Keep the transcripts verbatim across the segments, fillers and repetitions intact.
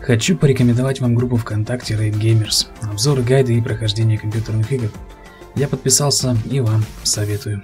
Хочу порекомендовать вам группу ВКонтакте Raid Gamers. Обзоры, гайды и прохождение компьютерных игр. Я подписался и вам советую.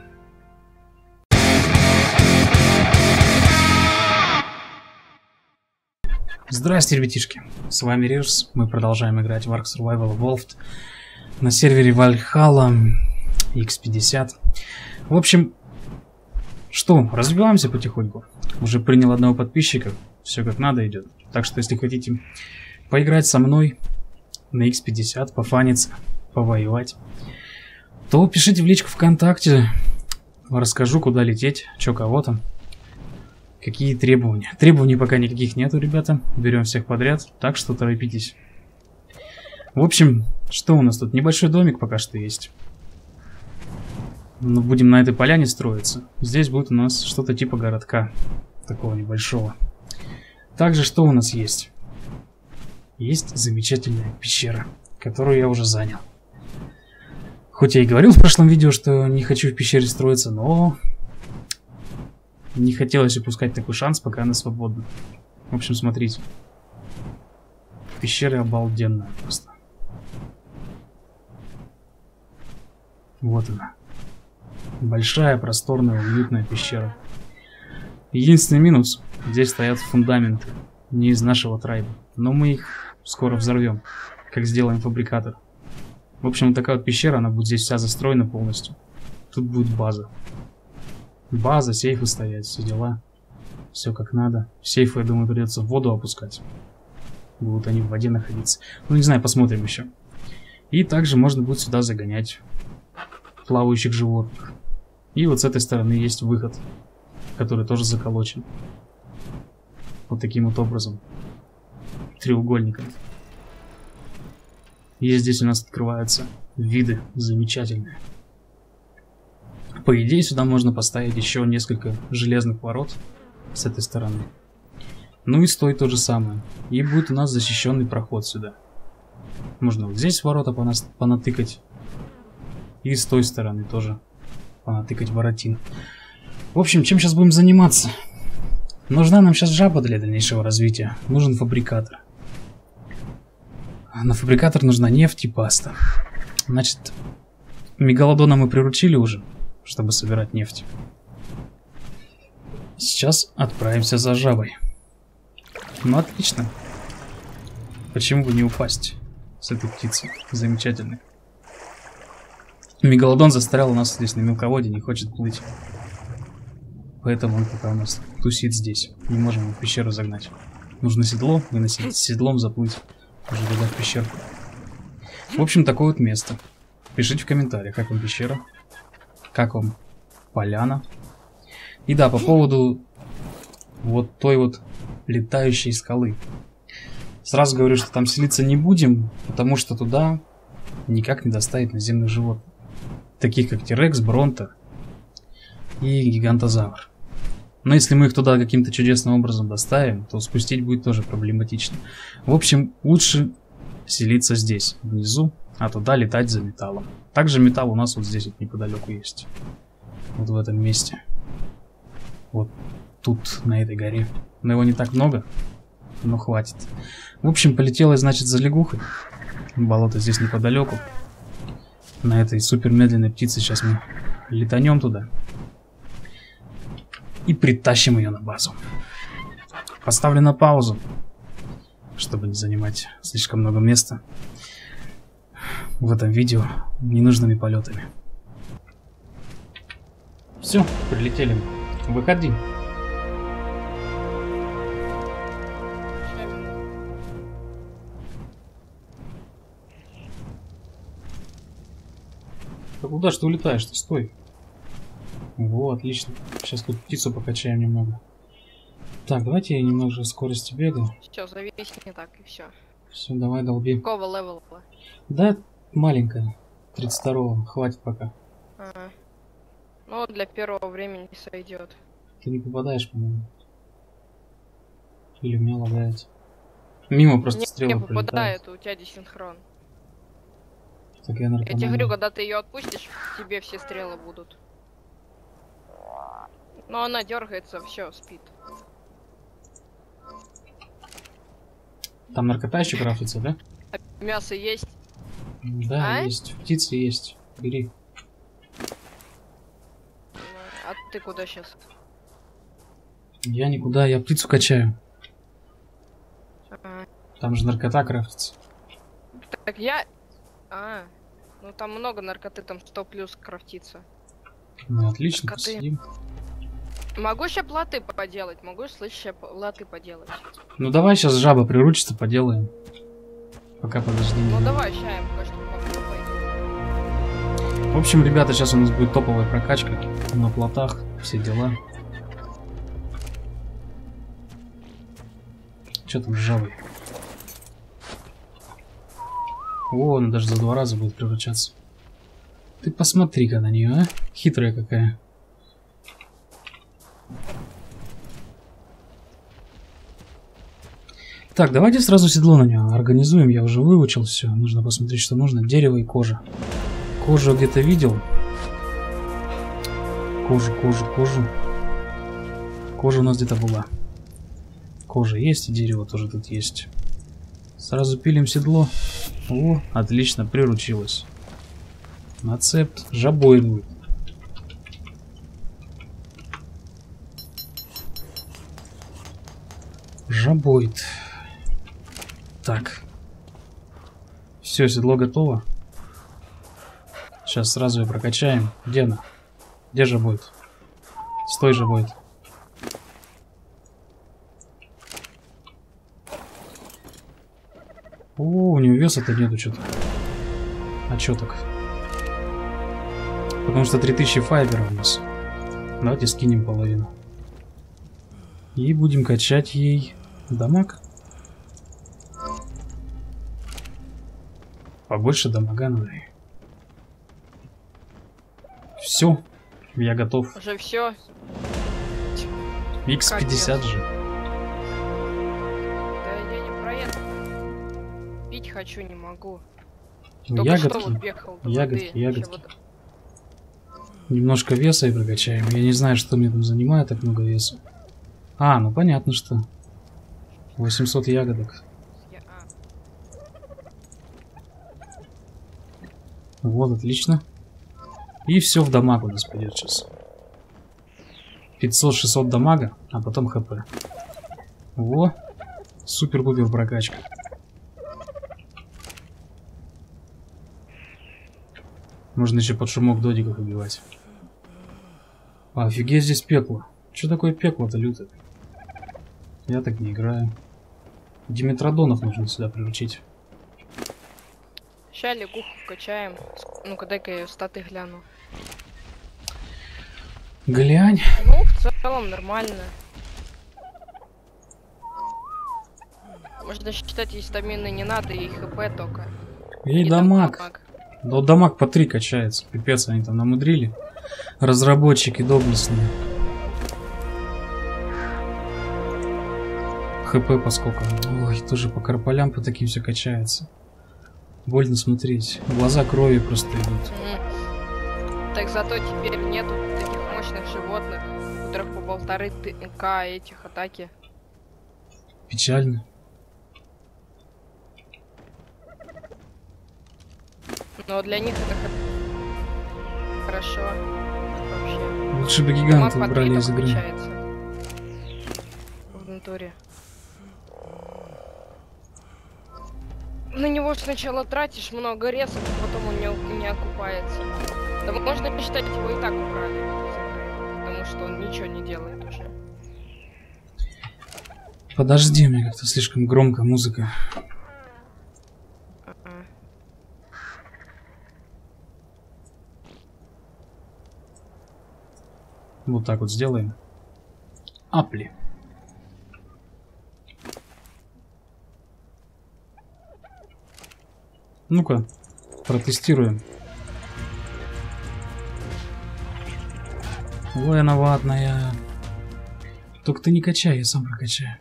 Здрасте, ребятишки, с вами Рирс. Мы продолжаем играть в Ark Survival Evolved на сервере Valhalla икс пятьдесят. В общем, что, развиваемся потихоньку. Уже принял одного подписчика, все как надо идет. Так что, если хотите поиграть со мной на икс пятьдесят, пофаниться, повоевать, то пишите в личку ВКонтакте, расскажу, куда лететь, что кого там. Какие требования? Требований пока никаких нету, ребята. Берем всех подряд, так что торопитесь. В общем, что у нас тут? Небольшой домик пока что есть. Но будем на этой поляне строиться. Здесь будет у нас что-то типа городка. Такого небольшого. Также что у нас есть? Есть замечательная пещера, которую я уже занял. Хоть я и говорил в прошлом видео, что не хочу в пещере строиться, но... не хотелось упускать такой шанс, пока она свободна. В общем, смотрите. Пещера обалденная просто. Вот она. Большая, просторная, уютная пещера. Единственный минус. Здесь стоят фундаменты. Не из нашего трайба. Но мы их скоро взорвем. Как сделаем фабрикатор. В общем, вот такая вот пещера. Она будет здесь вся застроена полностью. Тут будет база. База, сейфы стоять, все дела. Все как надо. Сейфы, я думаю, придется в воду опускать. Будут они в воде находиться. Ну, не знаю, посмотрим еще. И также можно будет сюда загонять плавающих животных. И вот с этой стороны есть выход, который тоже заколочен. Вот таким вот образом. Треугольником. И здесь у нас открываются виды замечательные. По идее, сюда можно поставить еще несколько железных ворот с этой стороны. Ну и стой то же самое. И будет у нас защищенный проход сюда. Можно вот здесь ворота понас понатыкать. И с той стороны тоже понатыкать воротин. В общем, чем сейчас будем заниматься? Нужна нам сейчас жаба для дальнейшего развития. Нужен фабрикатор. На фабрикатор нужна нефть и паста. Значит, мегалодона мы приручили уже, чтобы собирать нефть. Сейчас отправимся за жабой. Ну, отлично. Почему бы не упасть с этой птицы? Замечательно. Мегалодон застрял у нас здесь на мелководье, не хочет плыть. Поэтому он пока у нас тусит здесь. Не можем его в пещеру загнать. Нужно седло выносить, с седлом заплыть уже туда в пещерку. В общем, такое вот место. Пишите в комментариях, как вам пещера. Как вам поляна? И да, по поводу вот той вот летающей скалы. Сразу говорю, что там селиться не будем, потому что туда никак не доставить наземных животных. Таких как Тирекс, Бронто и Гигантозавр. Но если мы их туда каким-то чудесным образом доставим, то спустить будет тоже проблематично. В общем, лучше селиться здесь, внизу, а туда летать за металлом. Также металл у нас вот здесь вот неподалеку есть. Вот в этом месте. Вот тут, на этой горе. Но его не так много, но хватит. В общем, полетела, значит, за лягухой. Болото здесь неподалеку. На этой супер медленной птице сейчас мы летанем туда. И притащим ее на базу. Поставлю на паузу, чтобы не занимать слишком много места в этом видео ненужными полетами. Все, прилетели. Выходи. Да куда ж ты улетаешь? Ты стой. Во, отлично. Сейчас тут птицу покачаем немного. Так, давайте я немного скорости бега. Все, завис не так и все. Все, давай долби. Какого левела? Да, маленькая. тридцать второго. Хватит пока. Ага. Ну, для первого времени сойдет. Ты не попадаешь, по-моему. Или у меня лагает. Мимо просто не, стрелы не попадает, пролетают. у тебя здесь синхрон. Так я, наверное, Я тебе говорю, когда ты ее отпустишь, тебе все стрелы будут. Но она дергается, все, спит. Там наркота еще крафтится, да? А мясо есть? Да, А? есть. Птицы есть. Бери. А ты куда сейчас? Я никуда, я птицу качаю. А, Там же наркота крафтится. так я... А, ну там много наркоты, там сто плюс крафтится. Ну, отлично, Наркоты. посидим. Могу еще платы поделать, могу, слышь, ща платы поделать. Ну, давай сейчас жаба приручится, поделаем. Пока подожди. Ну давай, ща я пока что пойду. В общем, ребята, сейчас у нас будет топовая прокачка на плотах, все дела. Что там с жабой? О, она даже за два раза будет превращаться. Ты посмотри-ка на нее, а? Хитрая какая. Так, давайте сразу седло на нее организуем. Я уже выучил все. Нужно посмотреть, что нужно. Дерево и кожа. Кожу где-то видел. Кожу, кожу, кожу. Кожа у нас где-то была. Кожа есть, и дерево тоже тут есть. Сразу пилим седло. О, отлично, приручилось. Нацепт. Жабой будет. Жабоид. Так. Все, седло готово. Сейчас сразу ее прокачаем. Где она? Где жабоид? Стой, жабоид. О, у нее веса-то нету что-то. А чё так? Потому что три тысячи файбера у нас. Давайте скинем половину. И будем качать ей дамаг. Побольше дамага надо. Все, я готов. Уже все. икс пятьдесят же. Да я не про это. Пить хочу, не могу. Ну, Только ягодки, что вот бегал до ягодки, воды. ягодки. Вообще вот- Немножко веса и прокачаем. Я не знаю, что мне там занимает так много веса. А, ну понятно, что. восемьсот ягодок. я- а. Вот, отлично. И все в дамаг у нас пойдет сейчас. пятьсот-шестьсот дамага, а потом хп. Во. Супер-пупер прокачка. Можно еще под шумок додиков убивать. А, офигеть, здесь пекло. Что такое пекло-то лютое? Я так не играю. Диметродонов нужно сюда приручить. Ща лягуху вкачаем. Ну-ка, дай-ка я статы гляну. Глянь. Ну, в целом нормально. Можно считать, и стамины не надо, и хп только. Ей И дамаг. Да дамаг по три качается. Пипец, они там намудрили. Разработчики доблестные. ХП по сколько? Ой, тоже по карполям по таким все качается. Больно смотреть. Глаза кровью просто идут. М. Так зато теперь нету таких мощных животных, у которых по полторы ТК этих атаки. Печально. Но для них это х- хорошо. Вообще. Лучше бы гиганта Дамаг по убрали три из игры. получается. В натуре. На него сначала тратишь много ресов, а потом он не, не окупается. Да можно посчитать, его и так убрали из игры, потому что он ничего не делает уже. Подожди, мне как-то слишком громко музыка. А-а. Вот так вот сделаем. Апли. Ну-ка, протестируем. Ой, она ватная. Только ты не качай, я сам прокачаю.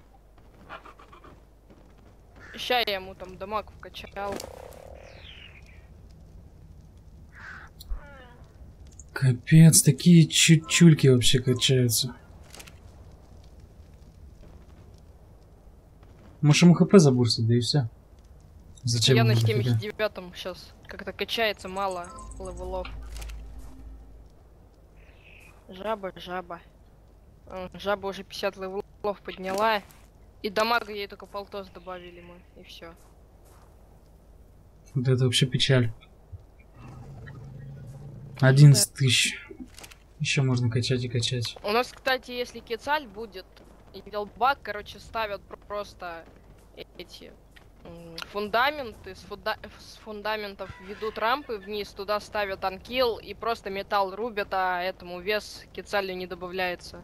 Ща я ему там дамаг вкачал. Капец, такие чуть-чульки вообще качаются. Можешь ему хп забурсить, да и все. Зачем? Я на семьдесят девятом сейчас как-то качается, мало левелов. Жаба, жаба. Жаба уже пятьдесят левелов подняла. И дамага ей только полтос добавили мы, и все. Вот это вообще печаль. одиннадцать тысяч. Еще можно качать и качать. У нас, кстати, если Кецаль будет, и Велбак, короче, ставят просто эти фундаменты, с, фунда с фундаментов ведут рампы вниз, туда ставят анкил и просто металл рубят, а этому вес Кецалю не добавляется.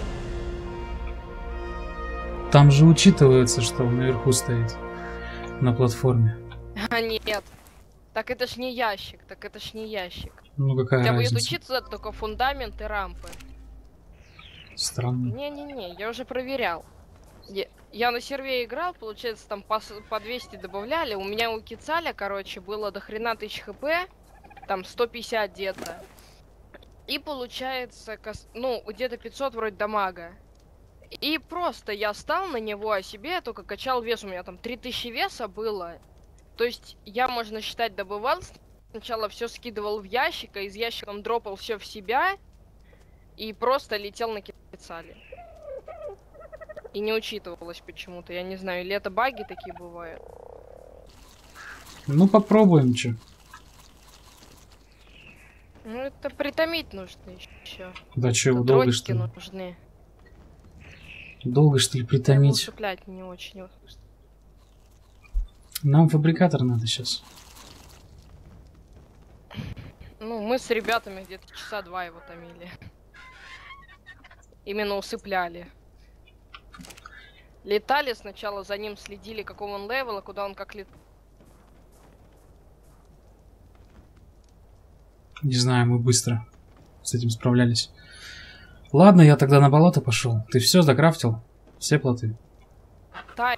Там же учитывается, что он наверху стоит, на платформе. А нет. Так это ж не ящик, так это ж не ящик. Ну какая У тебя разница? будет учиться только фундамент и рампы. Странно. Не-не-не, я уже проверял. Я, я на серве играл, получается, там по, по двести добавляли. У меня у Кецаля, короче, было до хрена тысяч хп, там сто пятьдесят где-то. И получается, ну, где-то пятьсот вроде дамага. И просто я стал на него, а себе только качал вес. У меня там три тысячи веса было. То есть я, можно считать, добывал. Сначала все скидывал в ящик, а из ящика дропал все в себя. И просто летел на Кецале. И не учитывалось почему-то. Я не знаю, или это баги такие бывают. Ну попробуем, че. Ну это притомить нужно еще. Да че, долго что ли? Нужны. Долго что ли притомить? Усыплять не очень. Нам фабрикатор надо сейчас. Ну, мы с ребятами где-то часа два его томили. Именно усыпляли. Летали сначала, за ним следили, какого он левела, куда он как летал. Не знаю, мы быстро с этим справлялись. Ладно, я тогда на болото пошел. Ты все закрафтил? Все плоты? Да.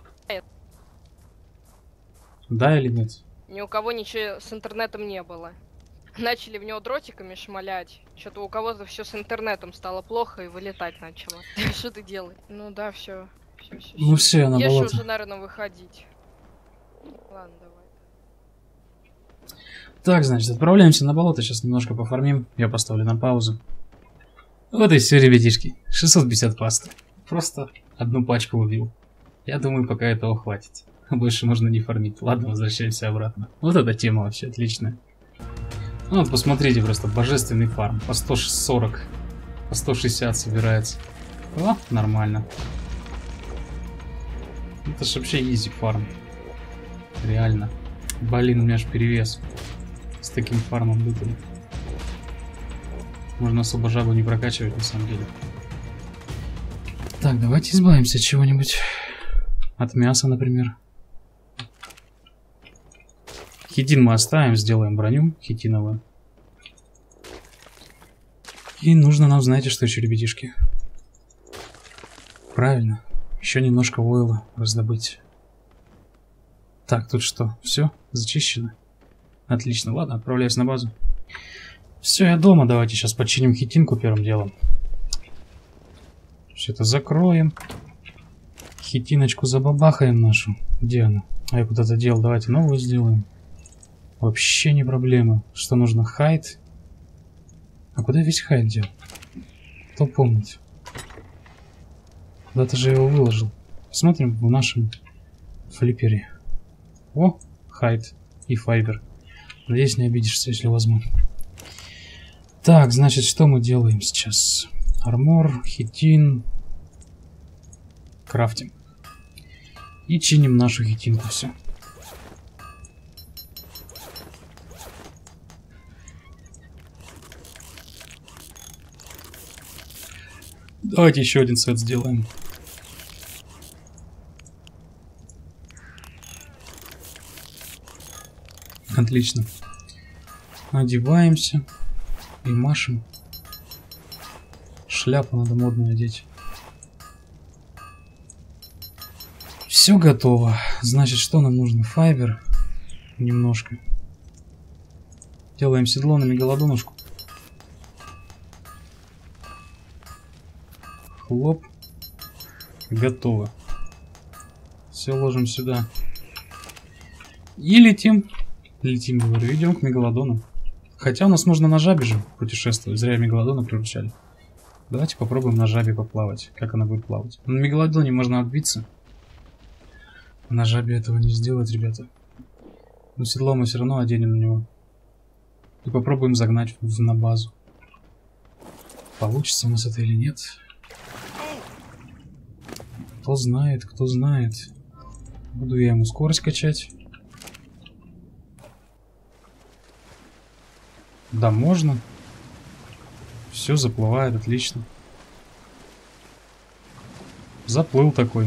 Да или нет? Ни у кого ничего с интернетом не было. Начали в него дротиками шмалять. Что-то у кого-то все с интернетом стало плохо и вылетать начало. Что ты делаешь? Ну да, все. Все, все, ну все, я на Ешь болото. уже, наверное, выходить. Ладно, давай. Так, значит, отправляемся на болото. Сейчас немножко пофармим. Я поставлю на паузу. Вот и все, ребятишки. шестьсот пятьдесят пасты. Просто одну пачку убил. Я думаю, пока этого хватит. Больше можно не фармить. Ладно, возвращаемся обратно. Вот эта тема вообще отличная. Ну, вот посмотрите, просто божественный фарм. По сто сорок, по сто шестьдесят собирается. О, нормально. Это ж вообще изи фарм. Реально. Блин, у меня аж перевес. С таким фармом выпали. Можно особо жабу не прокачивать, на самом деле. Так, давайте избавимся от чего-нибудь. От мяса, например. Хитин мы оставим, сделаем броню хитиновую. И нужно нам, знаете, что еще, ребятишки? Правильно. Еще немножко ойла раздобыть. Так, тут что? Все? Зачищено? Отлично. Ладно, отправляюсь на базу. Все, я дома. Давайте сейчас починим хитинку первым делом. Все это закроем. Хитиночку забабахаем нашу. Где она? А я куда-то делал. Давайте новую сделаем. Вообще не проблема. Что нужно? Хайд. А куда весь хайд дел? Кто помнит? Куда-то же его выложил. Смотрим в нашем флиппере. О, хайд и файбер. Надеюсь, не обидишься, если возьму. Так, значит, что мы делаем сейчас? Армор, хитин. Крафтим. И чиним нашу хитинку, все. Давайте еще один сет сделаем. Отлично. Одеваемся и машем. Шляпу надо модную одеть. Все готово. Значит, что нам нужно? Файбер. Немножко. Делаем седло на мегалодонушку. Хлоп. Готово. Все ложим сюда. И летим. Летим, говорю, идем к мегалодону. Хотя у нас можно на жабе же путешествовать. Зря мегалодона приручали. Давайте попробуем на жабе поплавать. Как она будет плавать. На мегалодоне можно отбиться. На жабе этого не сделать, ребята. Но седло мы все равно оденем на него. И попробуем загнать в, на базу. Получится у нас это или нет. Кто знает, кто знает. Буду я ему скорость качать. Да, можно. Все заплывает, отлично. Заплыл такой.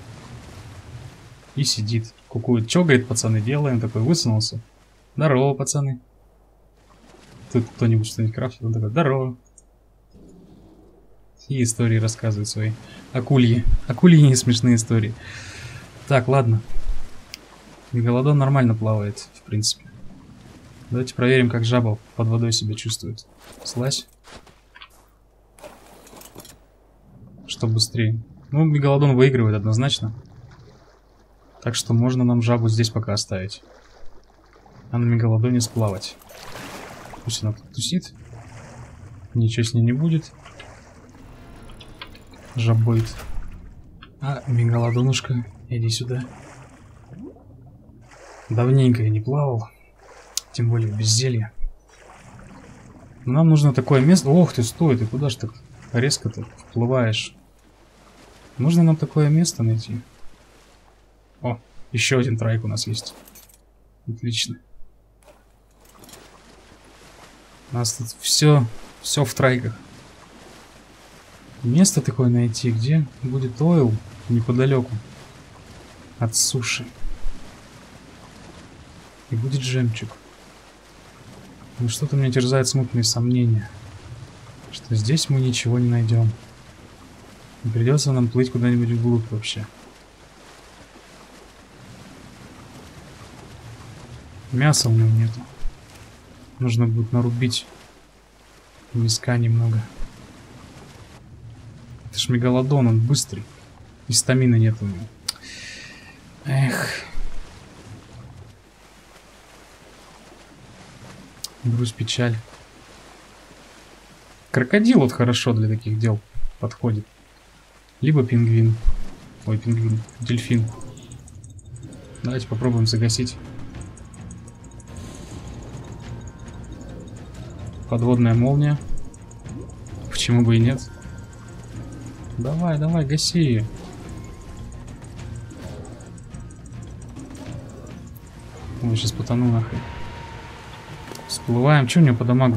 И сидит. Кукует. Че, говорит, пацаны, делаем? Такой высунулся. Здорово, пацаны. Тут кто-нибудь что-нибудь крафтит. Он такой, здорово. И истории рассказывает свои. Акульи. Акульи смешные истории. Так, ладно. Мегалодон нормально плавает, в принципе. Давайте проверим, как жаба под водой себя чувствует. Слазь. Что быстрее. Ну, мегалодон выигрывает однозначно. Так что можно нам жабу здесь пока оставить. А на мегалодоне сплавать. Пусть она тут тусит. Ничего с ней не будет. Жабоид. А, мегалодонушка, иди сюда. Давненько я не плавал. Тем более без зелья. Нам нужно такое место... Ох ты, стой, ты куда ж так резко-то вплываешь? Нужно нам такое место найти. О, еще один трайк у нас есть. Отлично. У нас тут все, все в трайках. Место такое найти, где будет ойл неподалеку от суши. И будет жемчуг. Но что-то меня терзает смутные сомнения, что здесь мы ничего не найдем. И придется нам плыть куда-нибудь вглубь вообще. Мяса у него нету. Нужно будет нарубить мяска немного. Это ж мегалодон, он быстрый. И стамина нет у него. Эх. Грусть, печаль. Крокодил вот хорошо для таких дел подходит. Либо пингвин. Ой, пингвин. Дельфин. Давайте попробуем загасить. Подводная молния. Почему бы и нет? Давай, давай, гаси ее. Ой, сейчас потону нахрен. Всплываем. Че у него по дамагу?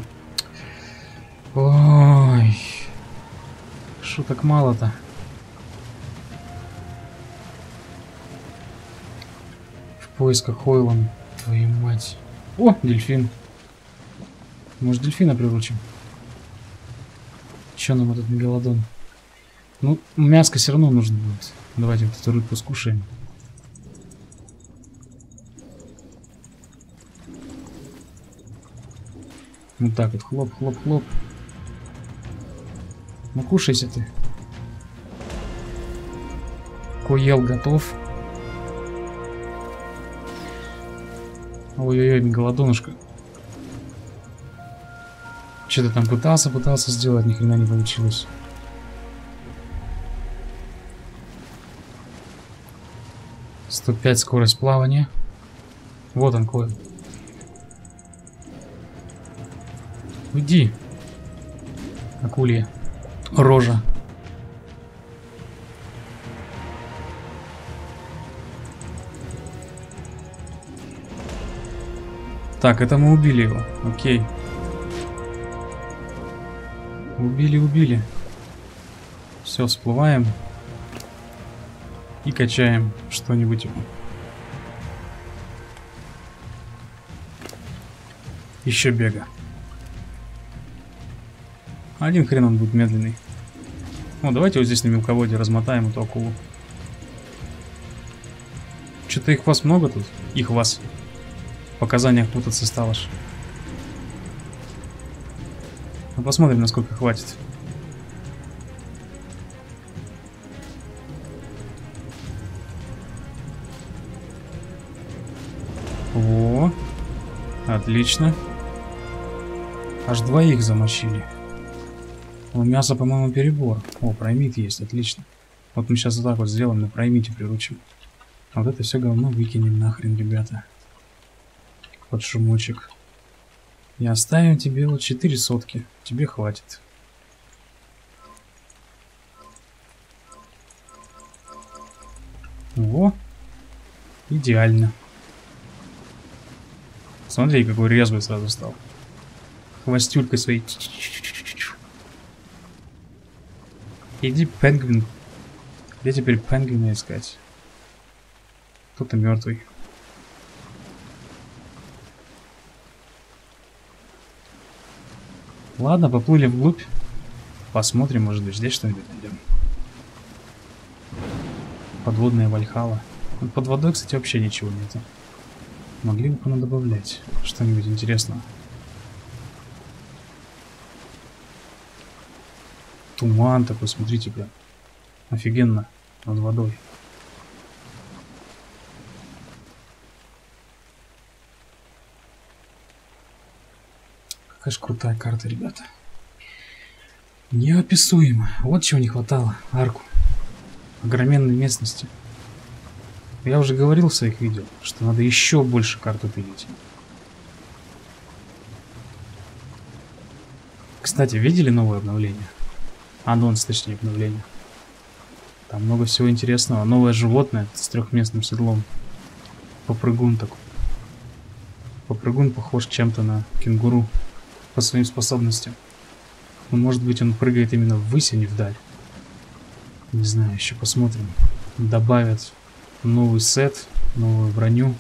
Ой. Шуток мало-то. В поисках Хойлана. Твою мать. О, дельфин. Может, дельфина приручим? Че нам этот мегалодон? Ну, мяско все равно нужно будет. Давайте вот эту рыбку скушаем. Вот так вот, хлоп, хлоп, хлоп. Ну, кушайся ты. Коел готов. Ой-ой-ой, мегалодонушка. Что-то там пытался, пытался сделать, ни хрена не получилось. сто пять скорость плавания. Вот он, койл. Уйди. Акулья. Рожа. Так, это мы убили его. Окей. Убили, убили. Все, всплываем. И качаем что-нибудь ему. Еще бега. Один хрен он будет медленный. О, давайте вот здесь на мелководье размотаем эту акулу. Что-то их вас много тут. Их вас. В показаниях путаться стало ж. Ну, посмотрим, насколько хватит. О, отлично. Аж двоих замочили. Ну, мясо, по-моему, перебор. О, праймит есть, отлично. Вот мы сейчас вот так вот сделаем, на праймите приручим. А вот это все говно выкинем нахрен, ребята. Под шумочек. И оставим тебе вот четыре сотки. Тебе хватит. Во. Идеально. Смотри, какой резвый сразу стал. Хвостюлькой своей. Иди, пингвин. Где теперь пингвина искать? Кто-то мертвый. Ладно, поплыли вглубь. Посмотрим, может быть, здесь что-нибудь найдем. Подводная Вальхала. Под водой, кстати, вообще ничего нету. Могли бы понадобавлять что-нибудь интересное. Туман такой, смотрите-ка. Офигенно. Над водой. Какая же крутая карта, ребята. Неописуемо. Вот чего не хватало. Арку. Огроменной местности. Я уже говорил в своих видео, что надо еще больше карту пилить. Кстати, видели новое обновление? Анонс, точнее, обновление. Там много всего интересного. Новое животное с трехместным седлом. Попрыгун такой. Попрыгун похож чем-то на кенгуру по своим способностям. Но, может быть, он прыгает именно ввысь, а не вдаль. Не знаю, еще посмотрим. Добавят новый сет, новую броню.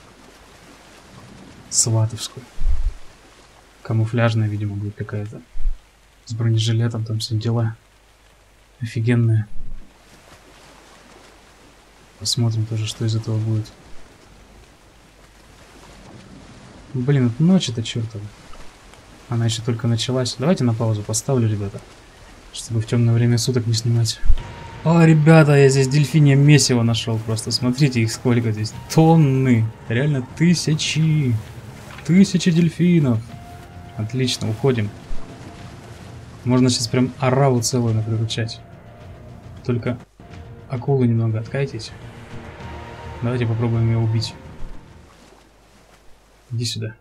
Сватовскую. Камуфляжная, видимо, будет какая-то. С бронежилетом, там все дела. Офигенная. Посмотрим тоже, что из этого будет. Блин, это ночь-то чертова. Она еще только началась. Давайте на паузу поставлю, ребята. Чтобы в темное время суток не снимать. О, ребята, я здесь дельфинье месиво нашел просто. Смотрите, их сколько здесь. Тонны. Реально тысячи. Тысячи дельфинов. Отлично, уходим. Можно сейчас прям ораву целую наприручать. Только акулы немного откайтесь. Давайте попробуем ее убить. Иди сюда.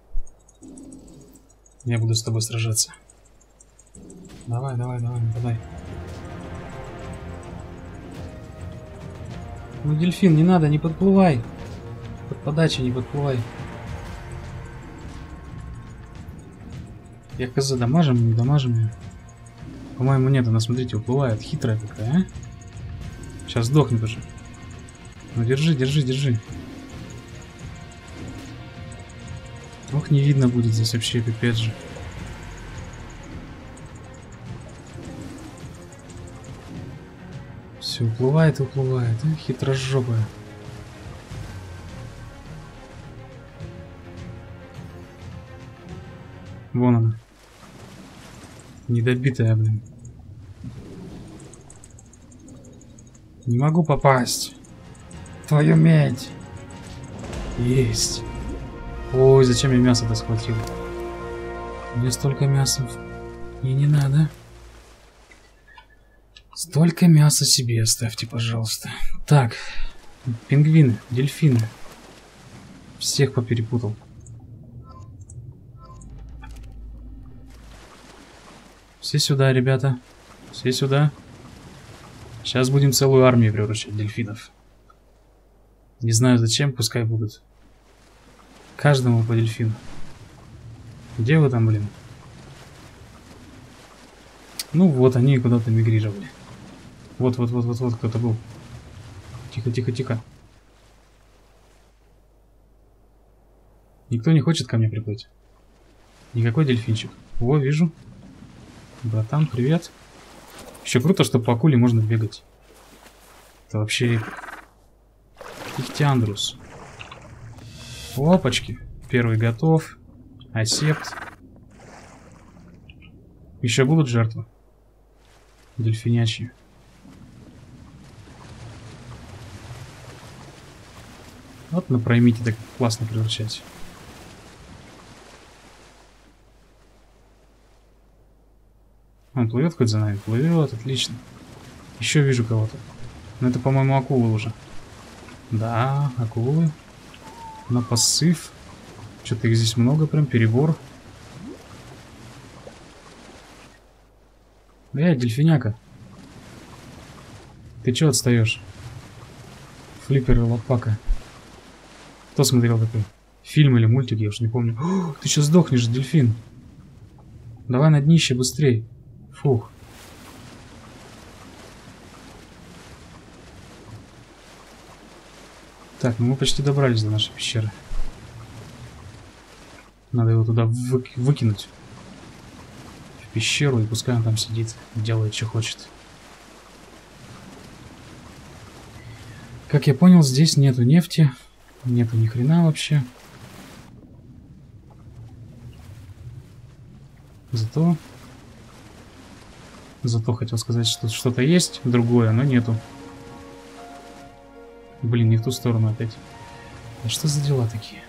Я буду с тобой сражаться. Давай, давай, давай, нападай. Ну, дельфин, не надо, не подплывай. Под подачей не подплывай. Я коза дамажим, не дамажим ее. По-моему, нет, она, смотрите, уплывает. Хитрая такая, а? Сейчас сдохнет уже. Ну, держи, держи, держи. Ох, не видно будет здесь вообще, пипец же. Все, уплывает и уплывает. А? Хитрожопая. Вон она. Недобитая, блин. Не могу попасть. Твою медь. Есть. Ой, зачем я мясо-то схватил? Мне столько мяса. Мне не надо. Столько мяса себе оставьте, пожалуйста. Так. Пингвины, дельфины. Всех поперепутал. Все сюда, ребята. Все сюда. Сейчас будем целую армию превращать дельфинов. Не знаю зачем, пускай будут. Каждому по дельфину. Где вы там, блин? Ну вот, они куда-то мигрировали. Вот, вот, вот, вот, вот кто-то был. Тихо, тихо, тихо. Никто не хочет ко мне приплыть. Никакой дельфинчик. Во, вижу. Братан, привет. Еще круто, что по акуле можно бегать. Это вообще... Ихтиандрус. Опачки. Первый готов. Асепт. Еще будут жертвы. Дельфинячьи. Вот на проймите так классно превращать. Он плывет хоть за нами? Плывет, отлично. Еще вижу кого-то. Но это, по-моему, акулы уже. Да, акулы. На посыв. Что-то их здесь много, прям перебор. Эй, дельфиняка. Ты чё отстаешь? Флиппер и лопака. Кто смотрел такой фильм или мультик, я уж не помню. О, ты сейчас сдохнешь, дельфин. Давай на днище быстрей. Фух. Так, ну мы почти добрались до нашей пещеры. Надо его туда вы выкинуть. В пещеру, и пускай он там сидит, делает, что хочет. Как я понял, здесь нету нефти. Нету ни хрена вообще. Зато... Зато хотел сказать, что что-то есть другое, но нету. Блин, не в ту сторону опять. А что за дела такие?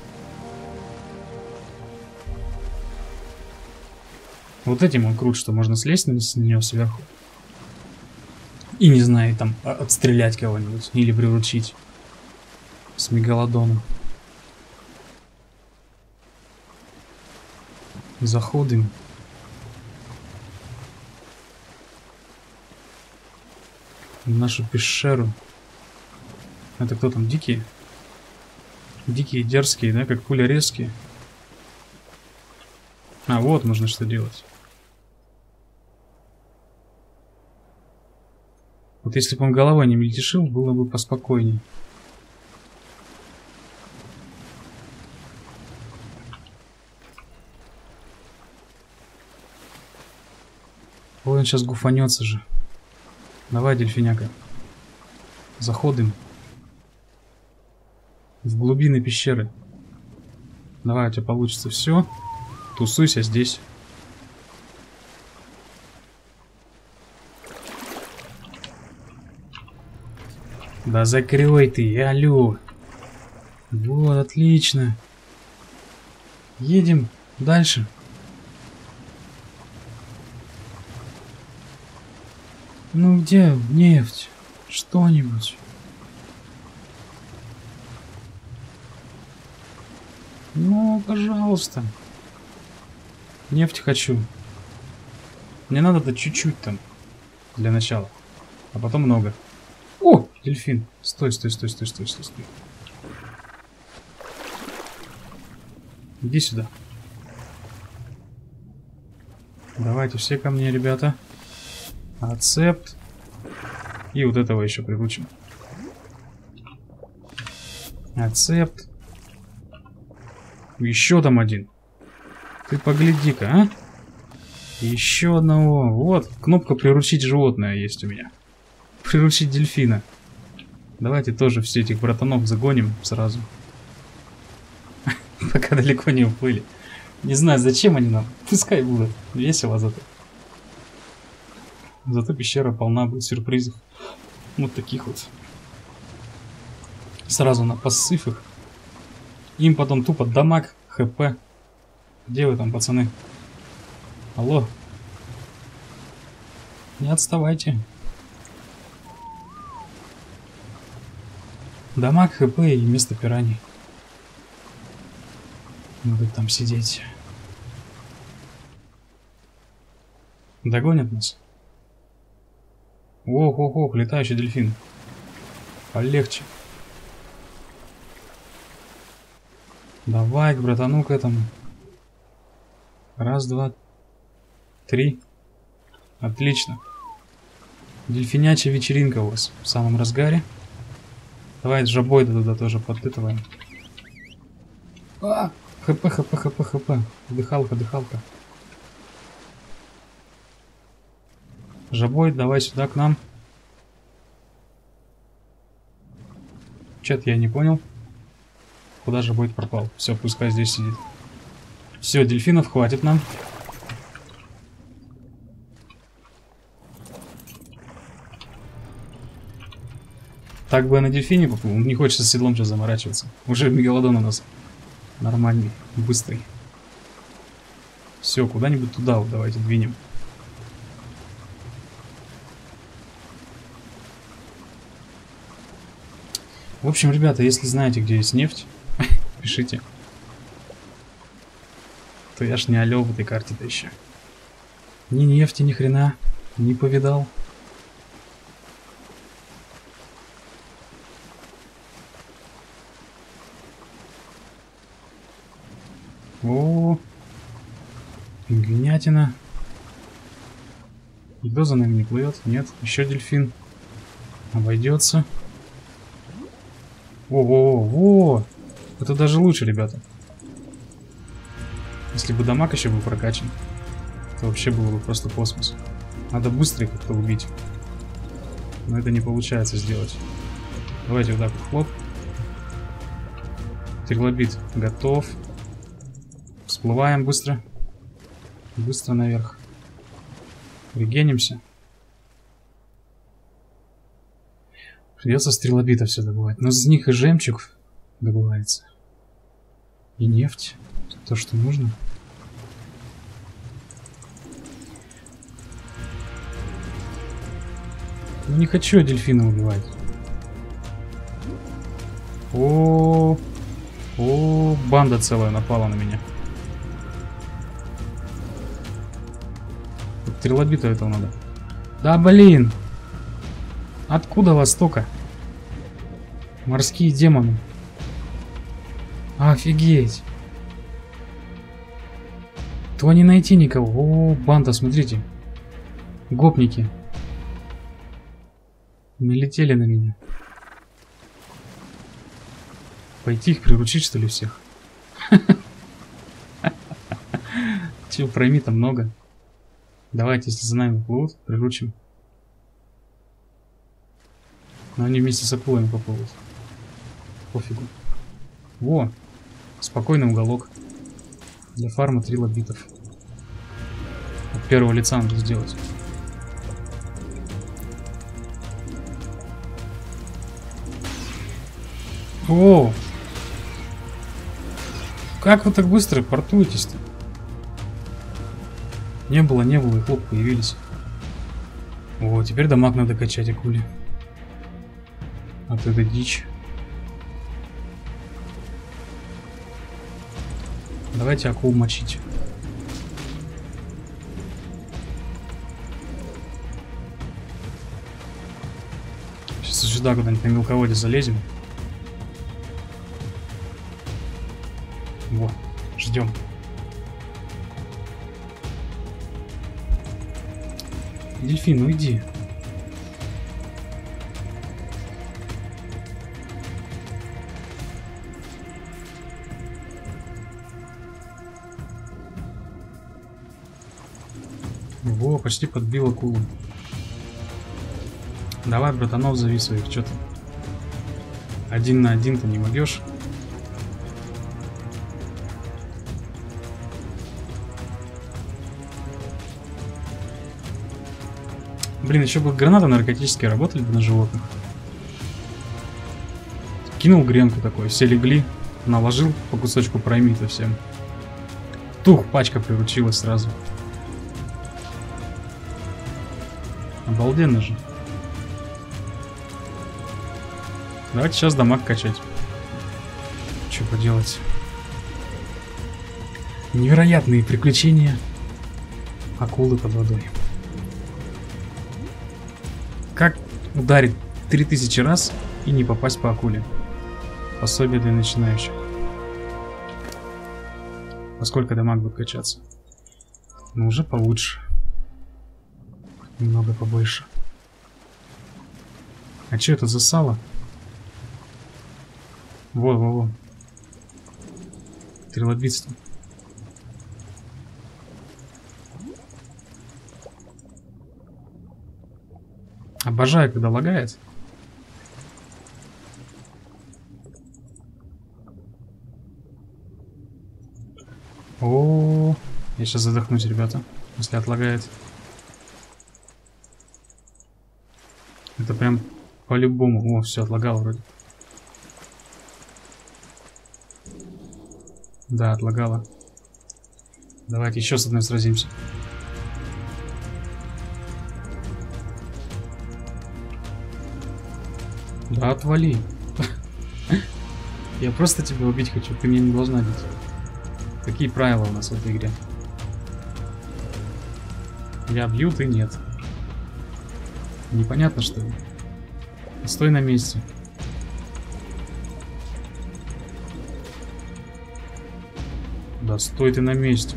Вот этим он крут, что можно слезть на него сверху. И, не знаю, там отстрелять кого-нибудь. Или приручить. С мегалодоном. Заходим. В нашу пещеру. Это кто там? Дикие? Дикие, дерзкие, да? Как пуля резкие. А, вот можно что делать. Вот если бы он головой не мельтешил, было бы поспокойней. Ой, он сейчас гуфанется же. Давай, дельфиняка. Заходим. В глубины пещеры. Давай, у тебя получится все. Тусуйся здесь. Да закрой ты, алло. Вот, отлично. Едем дальше. Ну где нефть? Что-нибудь. Ну, пожалуйста. Нефть хочу. Мне надо-то чуть-чуть там. Для начала. А потом много. О, дельфин. Стой, стой, стой, стой, стой, стой, стой. Иди сюда. Давайте все ко мне, ребята. Ацепт. И вот этого еще приручим. Ацепт. Еще там один. Ты погляди-ка, а? Еще одного. Вот, кнопка приручить животное есть у меня. Приручить дельфина. Давайте тоже все этих братанов загоним сразу. Пока далеко не уплыли. Не знаю, зачем они нам. Пускай будут. Весело зато. Зато пещера полна будет сюрпризов. Вот таких вот. Сразу на посыв их. Им потом тупо дамаг, хп. Где вы там, пацаны? Алло. Не отставайте. Дамаг, хп и место пираний. Будут там сидеть. Догонят нас? Ох, ох, ох, летающий дельфин. Полегче. Давай к братану к этому. Раз, два, три. Отлично. Дельфинячая вечеринка у вас в самом разгаре. Давай жабойда туда тоже подпытываем. А, хп, хп, хп, хп. Дыхалка, дыхалка. Жабой, давай сюда к нам. Чё-то я не понял. Куда же будет пропал? Все, пускай здесь сидит. Все, дельфинов хватит нам. Так бы я на дельфине поплыл. Не хочется с седлом сейчас заморачиваться. Уже мегалодон у нас нормальный, быстрый. Все, куда-нибудь туда вот давайте двинем. В общем, ребята, если знаете, где есть нефть, пишите. То я ж не алё в этой карте-то еще. Ни нефти, ни хрена не повидал. О, пингвинятина. Никто за нами не плывет? Нет, еще дельфин. Обойдется. О-о-о, во! Это даже лучше, ребята. Если бы дамаг еще был прокачан, то вообще было бы просто космос. Надо быстро их как-то убить. Но это не получается сделать. Давайте вот так вот, хлоп. Трилобит готов. Всплываем быстро. Быстро наверх. Регенимся. Придется стрелобита все добывать. Но из них и жемчуг добывается. И нефть. То, что нужно. Ну не хочу я дельфина убивать. О, о, банда целая напала на меня. Трилобита этого надо. Да блин! Откуда вас столько? Морские демоны. Офигеть! То не найти никого. О, банда, смотрите. Гопники. Налетели на меня. Пойти их приручить, что ли, всех? Че, пройми-то много. Давайте, если за нами плывут, приручим. Но они вместе с акулами поплывут. Пофигу. Во! Спокойный уголок. Для фарма трилобитов. От первого лица надо сделать. О! Как вы так быстро портуетесь-то? Не было, не было, и хлоп, появились. О, теперь дамаг надо качать, акули. А то это дичь. Давайте акул мочить. Сейчас сюда куда-нибудь на мелководье залезем. Вот, ждем. Дельфин, ну иди. Во, почти подбил акулу. Давай, братанов, зови своих, что ты? Один на один ты не могешь. Блин, еще бы гранаты наркотические работали бы на животных. Кинул гренку такой, все легли, наложил по кусочку праймита всем. Тух, пачка приручилась сразу. Обалденно же. Давайте сейчас дамаг качать. Что поделать? Невероятные приключения акулы под водой. Как ударить три тысячи раз и не попасть по акуле? Пособие для начинающих. Поскольку дамаг будет качаться? Ну, уже получше. Немного побольше. А что это за сало? Во, во, во. Трилобитство. Обожаю, когда лагает. О, я сейчас задохнусь, ребята, если отлагает. Это прям По-любому. О, все, отлагал вроде. Да, отлагала. Давайте еще с одной сразимся. Да, отвали. Я просто тебя убить хочу, ты меня не должна бить. Какие правила у нас в этой игре? Я бью, ты нет. Непонятно, что ли? Стой на месте. Да стой ты на месте.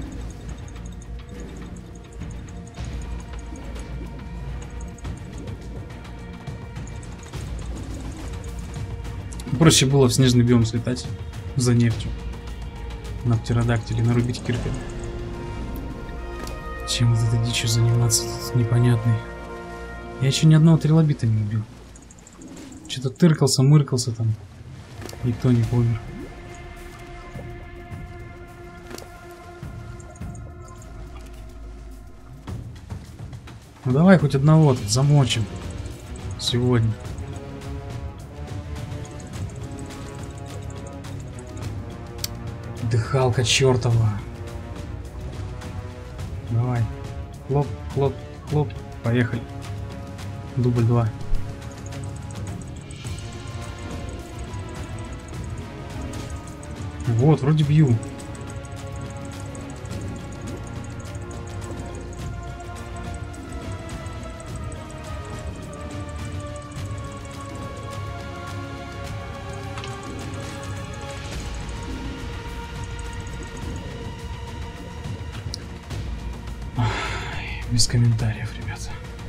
Проще было в снежный биом слетать за нефтью. На птеродактиле нарубить кирпич. Чем вот этой дичью заниматься, тут непонятный. Я еще ни одного трилобита не убил. Что-то тыркался, мыркался там. Никто не помер. Ну давай хоть одного тут замочим. Сегодня. Дыхалка чертова. Давай. Хлоп, хлоп, хлоп. Поехали. Дубль два. Вот, вроде бью. Без комментариев, ребята.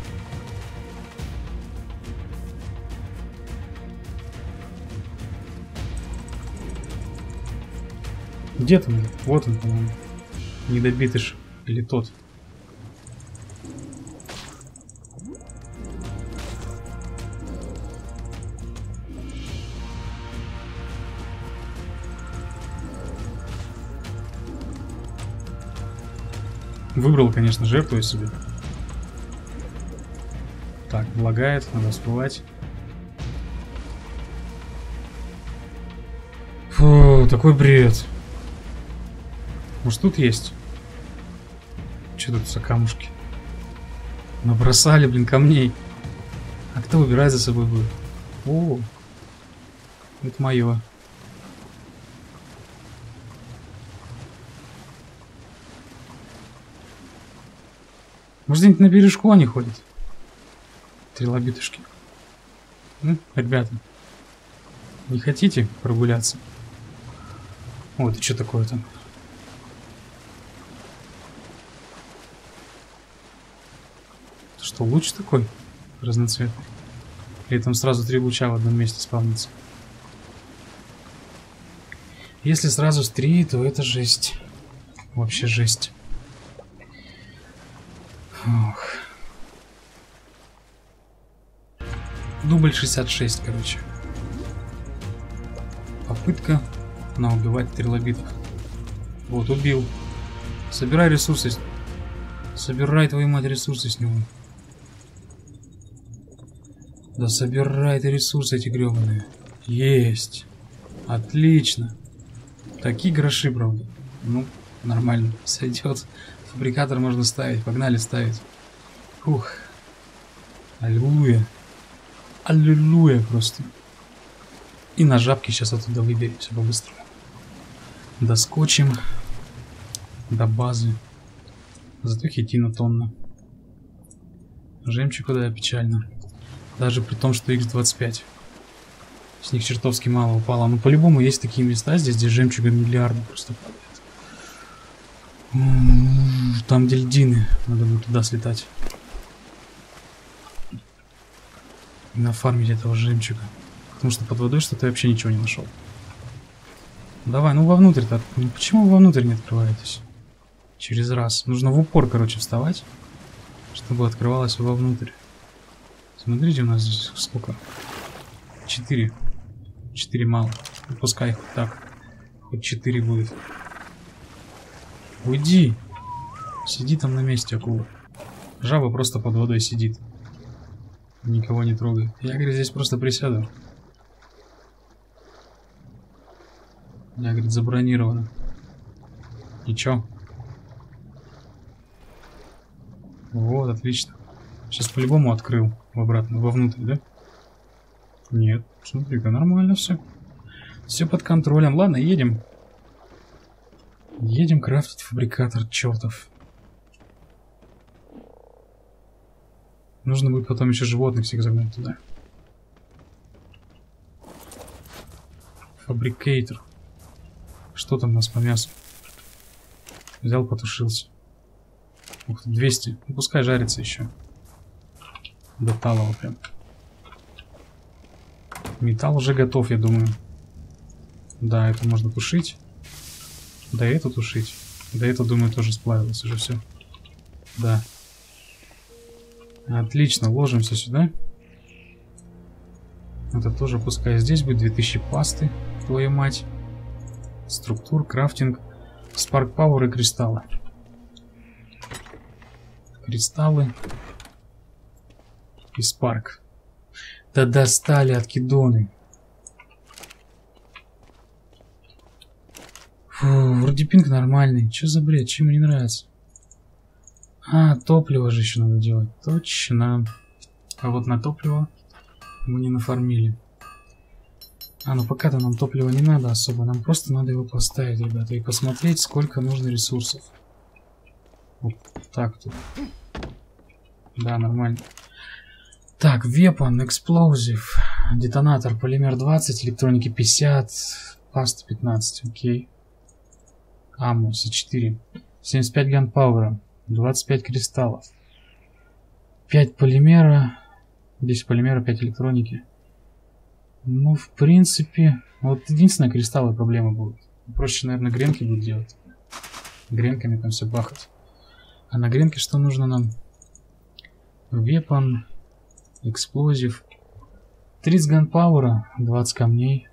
Где там? Вот он, по-моему. Недобитыш. Или тот. Выбрал, конечно, жертву себе. Так, лагает, надо всплывать. Фу, такой бред. Может, тут есть? Что тут за камушки? Набросали, блин, камней. А кто выбирать за собой будет? О, это мое. Может, где-нибудь на бережку они ходят? Трилобитушки. Ну, ребята, не хотите прогуляться? О, это что такое там? Это что, луч такой? Разноцветный? Или там сразу три луча в одном месте спавнится? Если сразу с три, то это жесть. Вообще жесть. Ох. Дубль шестьдесят шесть, короче. Попытка на убивать трилобитов. Вот, убил. Собирай ресурсы. Собирай, твою мать, ресурсы с него. Да собирай ты ресурсы эти гребаные. Есть. Отлично. Такие гроши, правда. Ну, нормально. Сойдет. Фабрикатор можно ставить. Погнали ставить. Ух. Аллилуйя. Аллилуйя просто. И на жабке сейчас оттуда выберемся по-быстрому. Доскочим. До базы. Зато хитина тонна. Жемчуг, да, печально. Даже при том, что икс двадцать пять. С них чертовски мало упало. Но по-любому есть такие места здесь, где жемчуга миллиарды просто падает. Там где льдины. Надо будет туда слетать. И нафармить этого жемчуга. Потому что под водой что-то я вообще ничего не нашел. Давай, ну вовнутрь-то. Ну, почему вы вовнутрь не открываетесь? Через раз. Нужно в упор, короче, вставать, чтобы открывалось вовнутрь. Смотрите, у нас здесь сколько? Четыре. Четыре мало. Ну, пускай хоть так. Хоть четыре будет. Уйди. Сиди там на месте, акула. Жаба просто под водой сидит. Никого не трогает. Я, говорит, здесь просто присяду. Я, говорит, забронировано. Ничего. Вот, отлично. Сейчас по-любому открыл в обратно, вовнутрь, да? Нет, смотри-ка, нормально все. Все под контролем. Ладно, едем. Едем крафтить фабрикатор чертов. Нужно будет потом еще животных всех загнать туда. Фабрикатор. Что там у нас по мясу? Взял, потушился. Ух ты, двести. Ну, пускай жарится еще. До талого прям. Металл уже готов, я думаю. Да, это можно тушить. Да, это тушить. Да, это, думаю, тоже сплавилось уже все. Да. Отлично, ложимся сюда. Это тоже пускай здесь будет. две тысячи пасты, твою мать. Структур, крафтинг, спарк пауэр и кристаллы. Кристаллы и спарк. Да достали откидоны. Фу, вроде пинг нормальный. Что за бред? Чем мне не нравится? А, топливо же еще надо делать. Точно. А вот на топливо мы не нафармили. А, ну пока-то нам топлива не надо особо. Нам просто надо его поставить, ребята. И посмотреть, сколько нужно ресурсов. Вот так тут. Да, нормально. Так, weapon, explosive, детонатор, полимер двадцать, электроники пятьдесят, паста пятнадцать, окей. Аммо, С четыре, семьдесят пять ганпауэра, двадцать пять кристаллов, пять полимера, десять полимера, пять электроники. Ну, в принципе, вот единственная кристаллы проблемы будут. Проще, наверное, гренки будут делать. Гренками там все бахать. А на гренке что нужно нам? Weapon, эксплозив, тридцать ганпауэра, двадцать камней,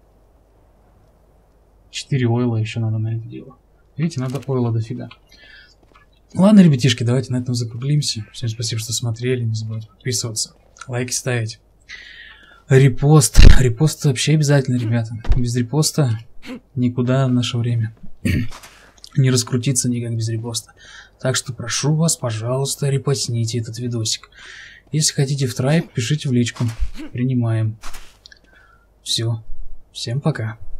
четыре ойла еще надо на это дело. Видите, надо ойла дофига. Ладно, ребятишки, давайте на этом закруглимся. Всем спасибо, что смотрели. Не забывайте подписываться, лайки ставить. Репост. Репост вообще обязательно, ребята. Без репоста никуда в наше время. Не раскрутиться никак без репоста. Так что прошу вас, пожалуйста, репостните этот видосик. Если хотите в трайб, пишите в личку. Принимаем. Все. Всем пока.